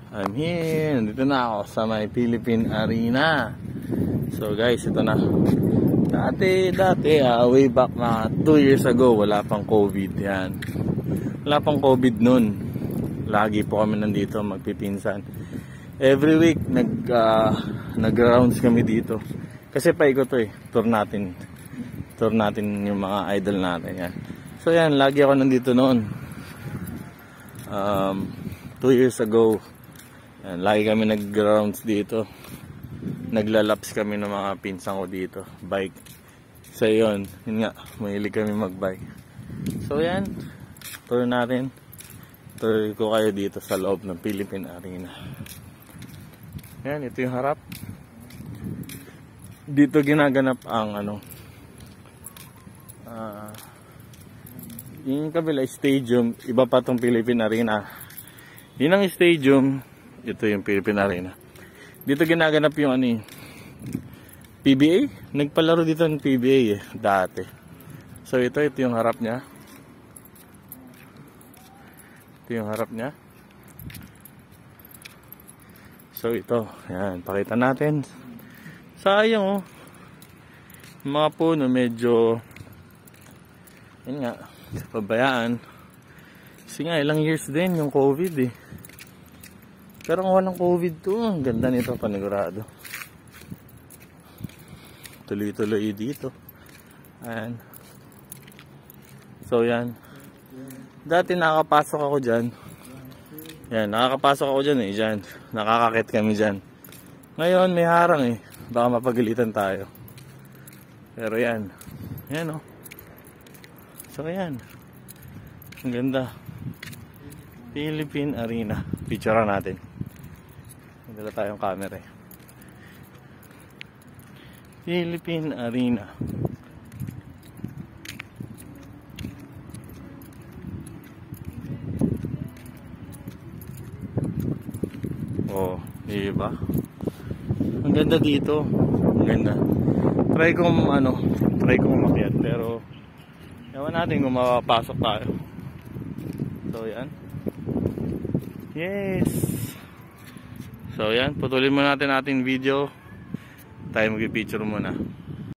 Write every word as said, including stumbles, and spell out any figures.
I'm here. Nandito na ako sa may Philippine Arena. So guys, ito na. Dati, dati, uh, way back na two years ago, wala pang COVID. Yan. Wala pang COVID nun. Lagi po kami nandito magpipinsan. Every week, nag, uh, nag-rounds kami dito. Kasi paikot to eh. Tour natin. Tour natin yung mga idol natin. Yan. So yan, lagi ako nandito noon. Um, two years ago. Yan, lagi kami nag-rounds dito. Naglalaps kami ng mga pinsan ko dito. Bike. So yun, yun nga, mahilig kami mag-bike. So yan, tour natin. Tour ko kayo dito sa loob ng Philippine Arena. Yan, ito yung harap. Dito ginaganap ang ano, uh, yung kabila stadium, iba pa tong Philippine Arena. Yun ang stadium, ito yung Philippine Arena. Dito ginaganap yung ano eh, P B A. Nagpalaro dito ng P B A eh, dati. So ito, ito yung harap niya. Ito yung harap niya. So ito, yan, pakita natin. Sayang oh. Mga puno medyo, yun nga, pabayaan. Kasi nga, ilang years din yung COVID eh. Pero kung walang COVID to, ang ganda nito, panigurado. Tuloy-tuloy dito. Ayan. So yan. Dati nakakapasok ako dyan. Yan, nakakapasok ako dyan eh. Dyan. Nakakakit kami dyan. Ngayon may harang eh. Baka mapagalitan tayo. Pero yan. Yan oh. So yan. Ang ganda. Philippine Arena. Picture natin. Dala tayong camera eh. Philippine Arena. Oh, diba? Ang ganda dito. Ang ganda. Try kong ano, try kong umakyat pero ewan natin kung makapasok tayo. So yan. Yes. So yan, putulin muna natin ating video. Tayo mag-picture muna.